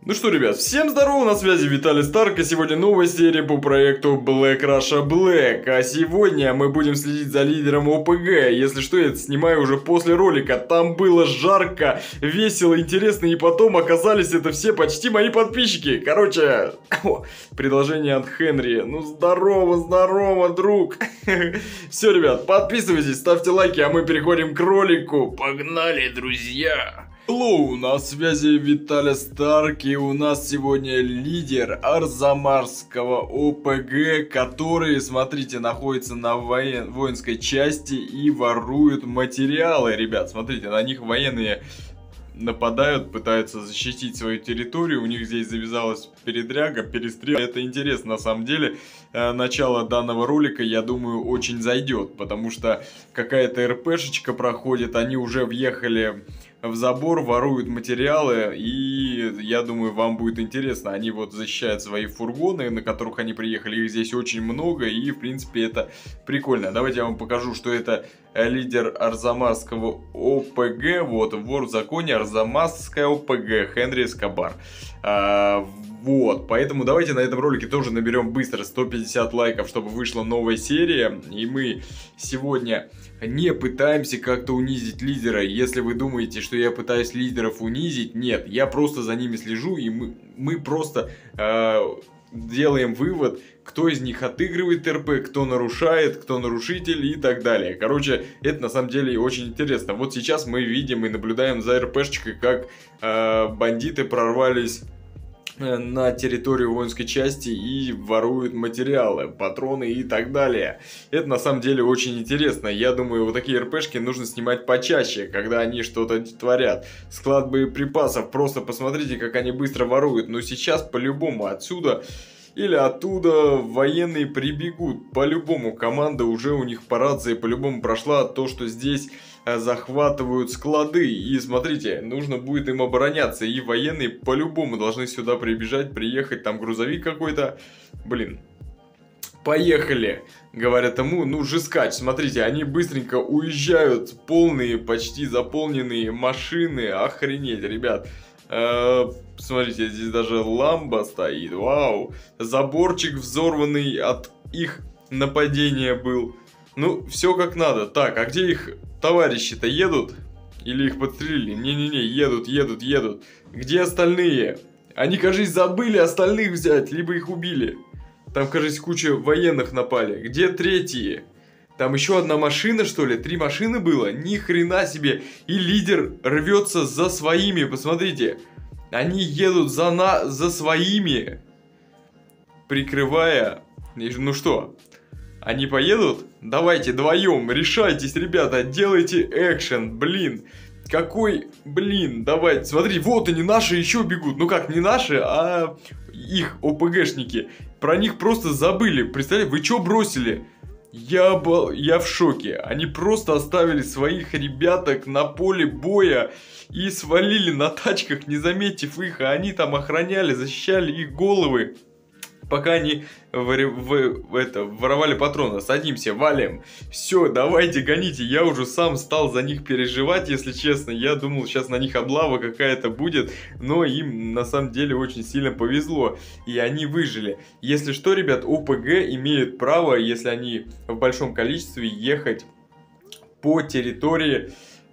Ну что, ребят, всем здорово, на связи Виталий Старк, и сегодня новая серия по проекту Black Russia Black. А сегодня мы будем следить за лидером ОПГ. Если что, я это снимаю уже после ролика. Там было жарко, весело, интересно, и потом оказались это все почти мои подписчики. Короче, предложение от Хенри. Ну здорово, друг. Все, ребят, подписывайтесь, ставьте лайки, а мы переходим к ролику. Погнали, друзья! Hello, на связи Виталий Старк, и у нас сегодня лидер Арзамасского ОПГ, который, смотрите, находится на воинской части и ворует материалы. Ребят, смотрите, на них военные нападают, пытаются защитить свою территорию, у них здесь завязалась передряга, перестрел. Это интересно на самом деле. Начало данного ролика, я думаю, очень зайдет, потому что какая-то РПшечка проходит, они уже въехали в забор, воруют материалы, и я думаю, вам будет интересно. Они вот защищают свои фургоны, на которых они приехали, их здесь очень много, и в принципе это прикольно. Давайте я вам покажу, что это лидер Арзамасского ОПГ, вот, вор в законе, Арзамасская ОПГ, Хенри Эскобар. Вот, поэтому давайте на этом ролике тоже наберем быстро 150 лайков, чтобы вышла новая серия. И мы сегодня не пытаемся как-то унизить лидера. Если вы думаете, что я пытаюсь лидеров унизить, нет, я просто за ними слежу, и мы просто делаем вывод, кто из них отыгрывает РП, кто нарушает, кто нарушитель и так далее. Короче, это на самом деле очень интересно. Вот сейчас мы видим и наблюдаем за РПшечкой, как бандиты прорвались на территорию воинской части и воруют материалы, патроны и так далее. Это на самом деле очень интересно. Я думаю, вот такие РПшки нужно снимать почаще, когда они что-то творят. Склад боеприпасов, просто посмотрите, как они быстро воруют. Но сейчас по-любому отсюда или оттуда военные прибегут. По-любому команда уже у них по рации по-любому прошла то, что здесь захватывают склады. И смотрите, нужно будет им обороняться. И военные по-любому должны сюда приехать. Там грузовик какой-то. Блин. Поехали, говорят ему, ну жескач, смотрите, они быстренько уезжают, полные, почти заполненные машины, охренеть, ребят. Смотрите, здесь даже ламба стоит, вау, заборчик взорванный от их нападения был. Ну, все как надо. Так, а где их товарищи-то едут? Или их подстрелили? Не-не-не, едут. Где остальные? Они, кажется, забыли остальных взять, либо их убили. Там, кажется, куча военных напали. Где третьи? Там еще одна машина, что ли? 3 машины было? Ни хрена себе. И лидер рвется за своими, посмотрите. Они едут за своими, прикрывая. Ну что, они поедут? Давайте вдвоем, решайтесь, ребята, делайте экшен, блин. Какой, блин, давайте, смотри, вот они, наши еще бегут. Ну как, не наши, а их ОПГшники. Про них просто забыли. Представляете, вы что бросили? Я в шоке. Они просто оставили своих ребяток на поле боя и свалили на тачках, не заметив их. А они там охраняли, защищали их головы, пока они воровали патроны. Садимся, валим. Все, давайте, гоните. Я уже сам стал за них переживать, если честно. Я думал, сейчас на них облава какая-то будет. Но им на самом деле очень сильно повезло. И они выжили. Если что, ребят, ОПГ имеют право, если они в большом количестве, ехать по территории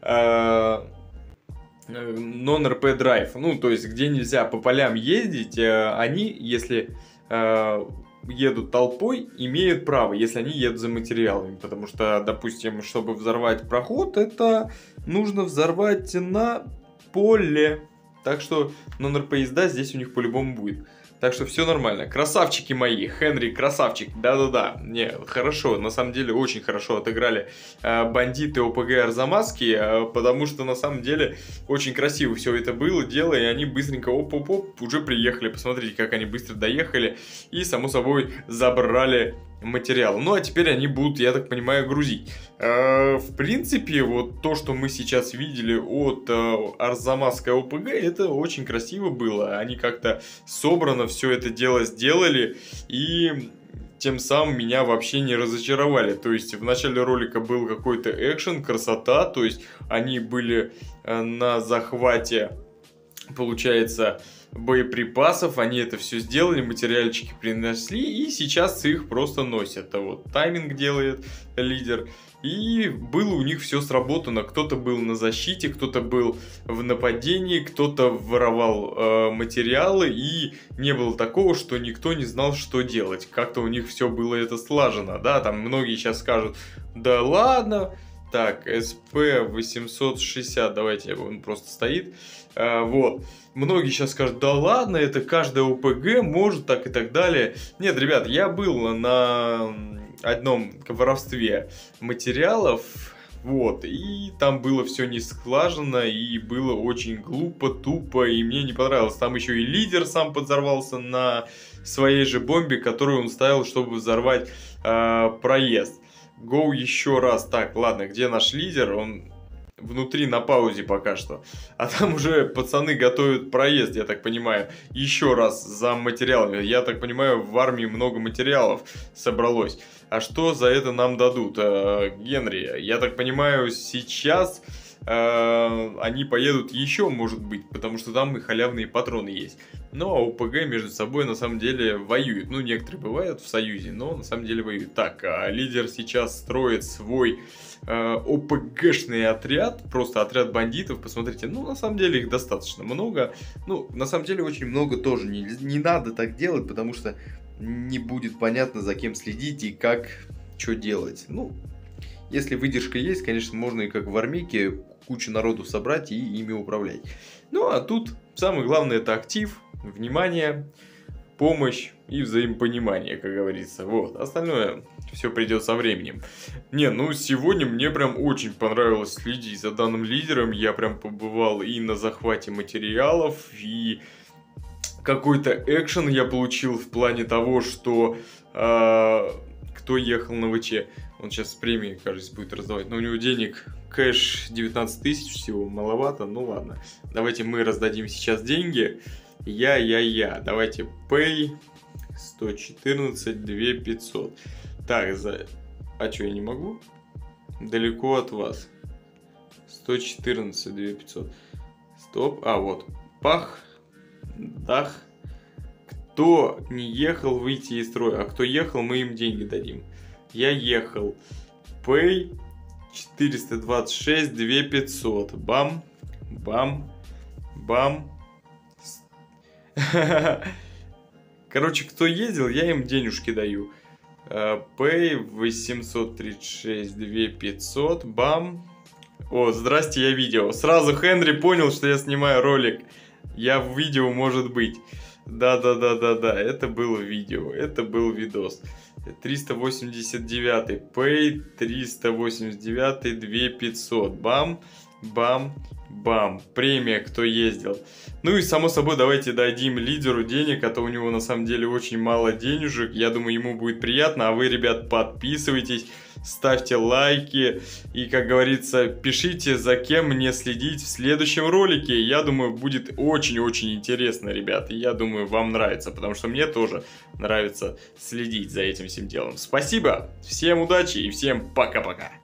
non-RP драйв. Ну, то есть, где нельзя по полям ездить, они, если едут толпой, имеют право, если они едут за материалами. Потому что, допустим, чтобы взорвать проход, это нужно взорвать на поле. Так что non-RP езда здесь у них по-любому будет. Так что все нормально. Красавчики мои. Хенри красавчик. Да-да-да. Не, хорошо. На самом деле очень хорошо отыграли бандиты ОПГ Арзамасские. Потому что на самом деле очень красиво все это было дело. И они быстренько оп-оп-оп уже приехали. Посмотрите, как они быстро доехали. И само собой забрали материал. Ну а теперь они будут, я так понимаю, грузить. В принципе, вот то, что мы сейчас видели от Арзамасской ОПГ, это очень красиво было. Они как-то собрано все это дело сделали, и тем самым меня вообще не разочаровали. То есть в начале ролика был какой-то экшен, красота, то есть они были на захвате, получается, боеприпасов, они это все сделали, материальчики принесли, и сейчас их просто носят. А вот тайминг делает лидер. И было у них все сработано. Кто-то был на защите, кто-то был в нападении, кто-то воровал материалы. И не было такого, что никто не знал, что делать. Как-то у них все было это слажено. Да, там многие сейчас скажут, да ладно. Так, SP860, давайте, он просто стоит. Вот. Многие сейчас скажут, да ладно, это каждая ОПГ может так и так далее. Нет, ребят, я был на одном воровстве материалов, вот, и там было все не сглажено, и было очень глупо, тупо, и мне не понравилось. Там еще и лидер сам подзорвался на своей же бомбе, которую он ставил, чтобы взорвать проезд. Гоу еще раз. Так, ладно, где наш лидер? Он внутри на паузе пока что. А там уже пацаны готовят проезд, я так понимаю. Еще раз за материалами. Я так понимаю, в армии много материалов собралось. А что за это нам дадут? Генри, я так понимаю, сейчас они поедут еще, может быть, потому что там и халявные патроны есть. Но ОПГ между собой на самом деле воюют. Ну, некоторые бывают в союзе, но на самом деле воюют. Так, лидер сейчас строит свой ОПГшный отряд, просто отряд бандитов. Посмотрите, ну, на самом деле их достаточно много. Ну, на самом деле очень много тоже не надо так делать, потому что не будет понятно, за кем следить и как, что делать. Ну, если выдержка есть, конечно, можно и как в армейке кучу народу собрать и ими управлять. Ну, а тут самое главное — это актив, внимание, помощь и взаимопонимание, как говорится. Вот, остальное все придет со временем. Не, ну сегодня мне прям очень понравилось следить за данным лидером. Я прям побывал и на захвате материалов, и какой-то экшен я получил в плане того, что кто ехал на ВЧ. Он сейчас премии, кажется, будет раздавать. Но у него денег, кэш 19 тысяч всего, маловато. Ну ладно. Давайте мы раздадим сейчас деньги. Я. Давайте pay 114 2500. Так, а что, я не могу? Далеко от вас. 114 2500. Стоп. А, вот. Пах. Дах. Кто не ехал, выйти из строя. А кто ехал, мы им деньги дадим. Я ехал. Pay 426 2500. Бам. Бам. Бам. Короче, кто ездил, я им денежки даю. Pay 836 2500. Бам. О, здрасте, я видео. Сразу Хенри понял, что я снимаю ролик. Я в видео, может быть. Да, это было видео, это был видос. 389 pay, 389 2500. Бам, бам, бам. Премия, кто ездил. Ну и само собой давайте дадим лидеру денег, а то у него на самом деле очень мало денежек. Я думаю, ему будет приятно. А вы, ребят, подписывайтесь, ставьте лайки и, как говорится, пишите, за кем мне следить в следующем ролике. Я думаю, будет очень-очень интересно, ребят. И я думаю, вам нравится, потому что мне тоже нравится следить за этим всем делом. Спасибо, всем удачи и всем пока-пока.